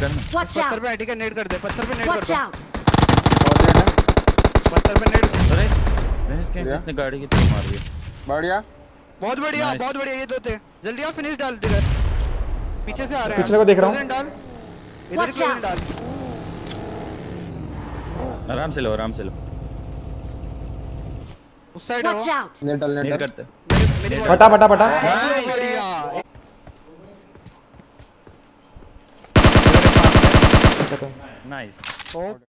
करना। पत्थर पे ठीक है, नेड कर दे, पत्थर पे नेड कर दे। बहुत नेड है। पत्थर पे नेड। अरे इसने गाड़ी की तरफ मार दिया। बढ़िया, बहुत बढ़िया, बहुत बढ़िया। ये दो थे, जल्दी आओ, फिनिश डाल दे। पीछे से आ रहे हैं, पिछले को देख रहा हूं। डाल इधर ही डाल। आराम से लो, आराम से लो। उस साइड आओ। नेट डाल, नेट करते। बटा बटा बटा। बढ़िया। नाइस।